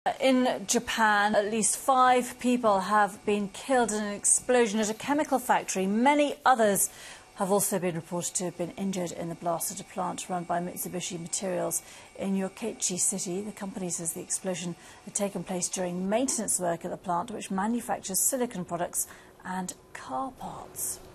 In Japan, at least 5 people have been killed in an explosion at a chemical factory. Many others have also been reported to have been injured in the blast at a plant run by Mitsubishi Materials in Yokkaichi city. The company says the explosion had taken place during maintenance work at the plant, which manufactures silicon products and car parts.